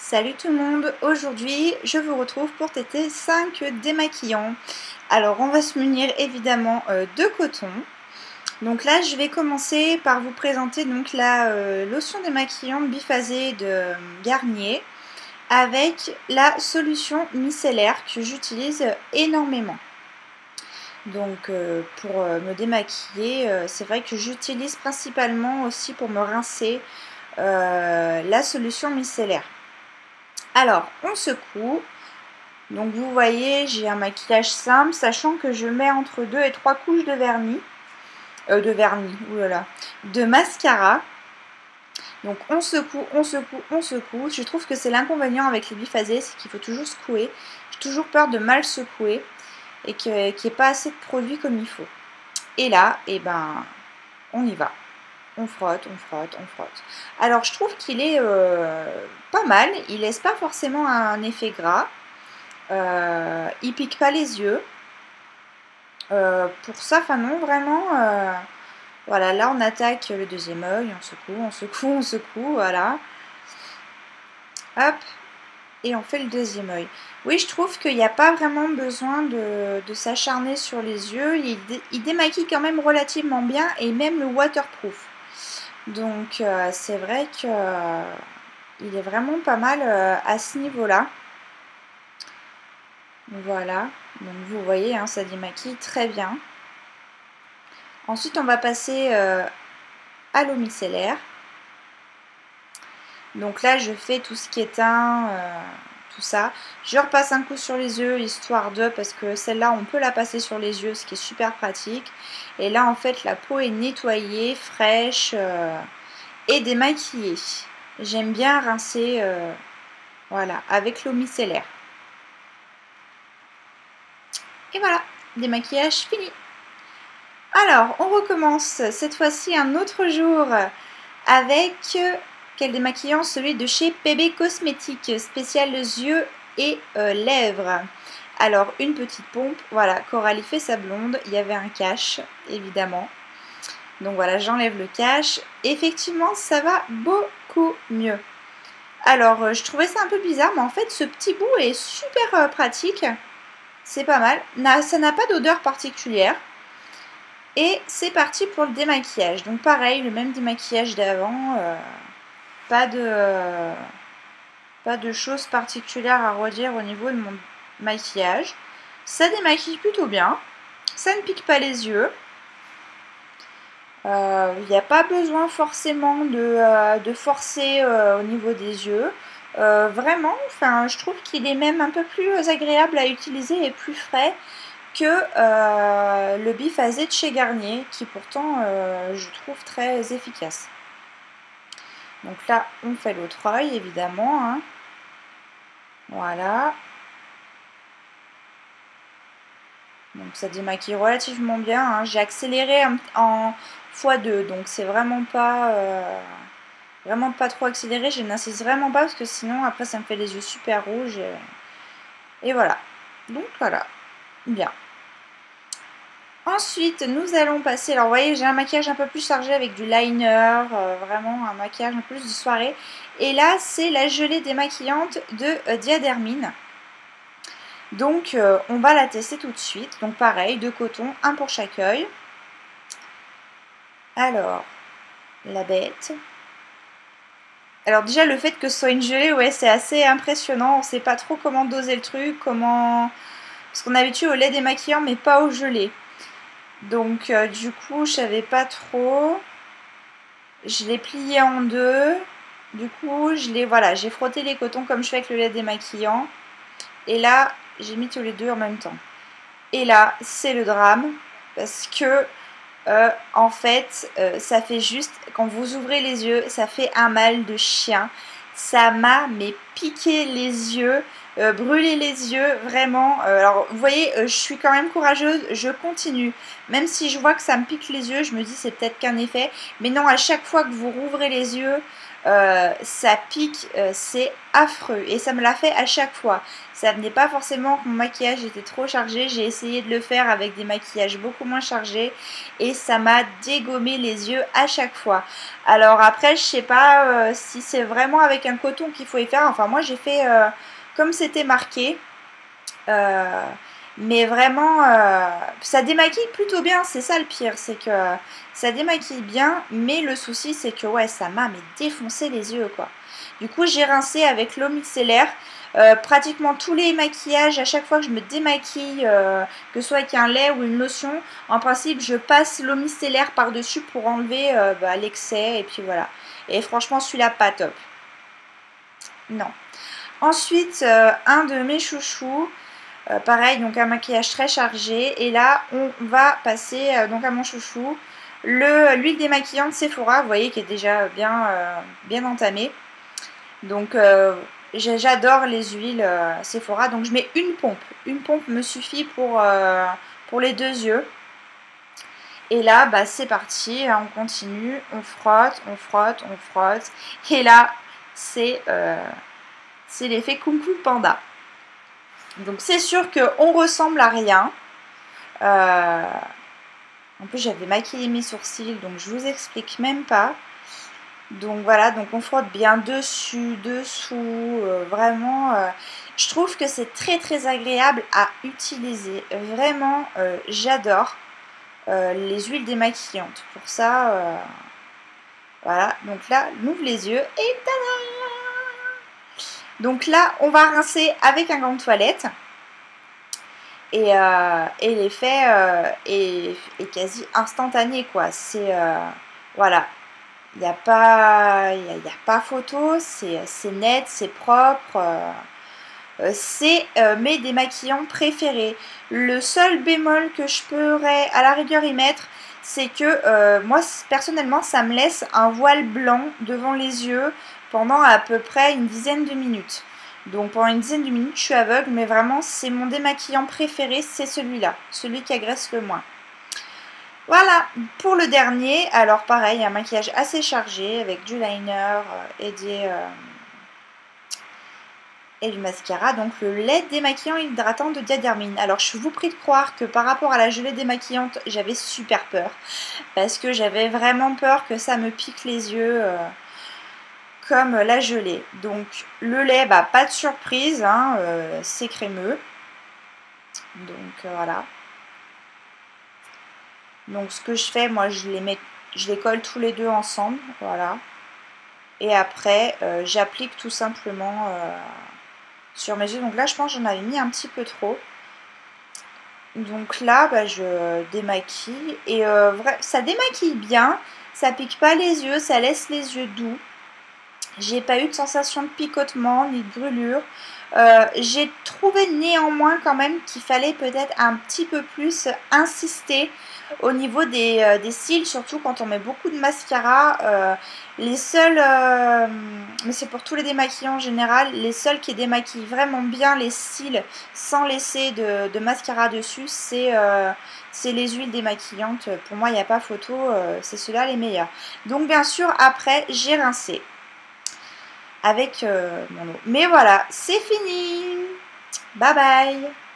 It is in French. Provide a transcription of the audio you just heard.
Salut tout le monde, aujourd'hui je vous retrouve pour tester 5 démaquillants. Alors on va se munir évidemment de coton. Donc là je vais commencer par vous présenter donc la lotion démaquillante biphasée de Garnier avec la solution micellaire que j'utilise énormément. Donc pour me démaquiller, c'est vrai que j'utilise principalement aussi pour me rincer la solution micellaire. Alors, on secoue. Donc vous voyez, j'ai un maquillage simple, sachant que je mets entre 2 et 3 couches de vernis. De mascara. Donc on secoue, on secoue, on secoue. Je trouve que c'est l'inconvénient avec les biphasés, c'est qu'il faut toujours secouer. J'ai toujours peur de mal secouer et qu'il n'y ait pas assez de produit comme il faut. Et là, on y va. On frotte, on frotte, on frotte. Alors je trouve qu'il est pas mal, il laisse pas forcément un effet gras, il pique pas les yeux. Pour ça, enfin non, vraiment, voilà, là on attaque le deuxième œil, on secoue, on secoue, on secoue, voilà. Hop, et on fait le deuxième œil. Oui, je trouve qu'il n'y a pas vraiment besoin de s'acharner sur les yeux, il démaquille quand même relativement bien, et même le waterproof. Donc c'est vrai que il est vraiment pas mal à ce niveau-là. Voilà, donc vous voyez, hein, ça démaquille très bien. Ensuite, on va passer à l'eau micellaire. Donc là, je fais tout ce qui est teint, tout ça. Je repasse un coup sur les yeux, histoire de, parce que celle-là, on peut la passer sur les yeux, ce qui est super pratique. Et là, en fait, la peau est nettoyée, fraîche et démaquillée. J'aime bien rincer, voilà, avec l'eau micellaire. Et voilà, démaquillage fini. Alors, on recommence cette fois-ci un autre jour avec quel démaquillant? Celui de chez PB Cosmétiques, spécial yeux et lèvres. Alors, une petite pompe, voilà, Coralie fait sa blonde, il y avait un cache, évidemment. Donc voilà, j'enlève le cache. Effectivement, ça va beaucoup mieux. Alors, je trouvais ça un peu bizarre, mais en fait, ce petit bout est super pratique. C'est pas mal. Ça n'a pas d'odeur particulière. Et c'est parti pour le démaquillage. Donc pareil, le même démaquillage d'avant. Pas de choses particulières à redire au niveau de mon maquillage. Ça démaquille plutôt bien. Ça ne pique pas les yeux. Il n'y a pas besoin forcément de forcer au niveau des yeux. Vraiment, enfin, je trouve qu'il est même un peu plus agréable à utiliser et plus frais que le biphasé de chez Garnier, qui pourtant je trouve très efficace. Donc là, on fait l'autre œil, évidemment. Hein. Voilà. Donc ça démaquille relativement bien. Hein. J'ai accéléré en x2, donc c'est vraiment pas trop accéléré. Je n'insiste vraiment pas parce que sinon après ça me fait les yeux super rouges. Et voilà. Donc voilà. Bien. Ensuite, nous allons passer, alors vous voyez, j'ai un maquillage un peu plus chargé avec du liner, vraiment un maquillage un peu plus de soirée. Et là, c'est la gelée démaquillante de Diadermine. Donc, on va la tester tout de suite. Donc pareil, 2 cotons, un pour chaque œil. Alors, la bête. Alors déjà, le fait que ce soit une gelée, ouais, c'est assez impressionnant. On ne sait pas trop comment doser le truc, comment... Parce qu'on est habitué au lait démaquillant, mais pas au gelé. Donc du coup je savais pas trop, je l'ai plié en deux, du coup j'ai frotté les cotons comme je fais avec le lait démaquillant et là j'ai mis tous les deux en même temps. Et là c'est le drame parce que en fait ça fait juste, quand vous ouvrez les yeux, ça fait un mal de chien. Ça m'a piqué les yeux, brûlé les yeux, vraiment. Alors vous voyez, je suis quand même courageuse, je continue. Même si je vois que ça me pique les yeux, je me dis c'est peut-être qu'un effet. Mais non, à chaque fois que vous rouvrez les yeux, ça pique, c'est affreux et ça me l'a fait à chaque fois. Ça venait pas forcément que mon maquillage était trop chargé, j'ai essayé de le faire avec des maquillages beaucoup moins chargés et ça m'a dégommé les yeux à chaque fois. Alors après je sais pas si c'est vraiment avec un coton qu'il faut y faire, enfin moi j'ai fait comme c'était marqué. Euh, mais vraiment, ça démaquille plutôt bien, c'est ça le pire, c'est que ça démaquille bien, mais le souci c'est que ouais, ça m'a défoncé les yeux quoi. Du coup, j'ai rincé avec l'eau micellaire. Pratiquement tous les maquillages, à chaque fois que je me démaquille, que ce soit avec un lait ou une lotion, en principe, je passe l'eau micellaire par-dessus pour enlever l'excès, et puis voilà. Et franchement, celui-là, pas top. Non. Ensuite, un de mes chouchous. Pareil, donc un maquillage très chargé. Et là, on va passer donc à mon chouchou, l'huile démaquillante Sephora, vous voyez, qui est déjà bien entamée. Donc, j'adore les huiles Sephora. Donc, je mets une pompe. Une pompe me suffit pour les 2 yeux. Et là, bah, c'est parti. On continue. On frotte, on frotte, on frotte. Et là, c'est l'effet Kung Fu Panda. Donc c'est sûr qu'on ressemble à rien. En plus j'avais maquillé mes sourcils, donc je vous explique même pas. Donc voilà, donc on frotte bien dessus, dessous, vraiment. Je trouve que c'est très très agréable à utiliser. Vraiment, j'adore les huiles démaquillantes. Pour ça, voilà. Donc là, on ouvre les yeux et tada! Donc là, on va rincer avec un gant de toilette. Et l'effet est quasi instantané, quoi. C'est voilà, il n'y a pas photo, c'est net, c'est propre. C'est mes démaquillants préférés. Le seul bémol que je pourrais à la rigueur y mettre, c'est que moi personnellement ça me laisse un voile blanc devant les yeux pendant à peu près une dizaine de minutes. Donc pendant une dizaine de minutes je suis aveugle, mais vraiment c'est mon démaquillant préféré, c'est celui-là, celui qui agresse le moins. Voilà, pour le dernier, alors pareil, un maquillage assez chargé avec du liner et du mascara, donc le lait démaquillant hydratant de Diadermine. Alors je vous prie de croire que par rapport à la gelée démaquillante, j'avais super peur, parce que j'avais vraiment peur que ça me pique les yeux comme la gelée. Donc le lait, bah, pas de surprise, hein, c'est crémeux. Donc voilà. Donc ce que je fais, moi je les colle tous les deux ensemble, voilà. Et après j'applique tout simplement sur mes yeux. Donc là je pense que j'en avais mis un petit peu trop. Donc là bah, je démaquille et ça démaquille bien, ça pique pas les yeux, ça laisse les yeux doux. J'ai pas eu de sensation de picotement ni de brûlure. J'ai trouvé néanmoins quand même qu'il fallait peut-être un petit peu plus insister au niveau des cils, surtout quand on met beaucoup de mascara. Les seuls, mais c'est pour tous les démaquillants en général, les seuls qui démaquillent vraiment bien les cils sans laisser de mascara dessus, c'est les huiles démaquillantes. Pour moi, il n'y a pas photo, c'est ceux-là les meilleurs. Donc bien sûr, après, j'ai rincé avec mon eau. Mais voilà, c'est fini. Bye bye.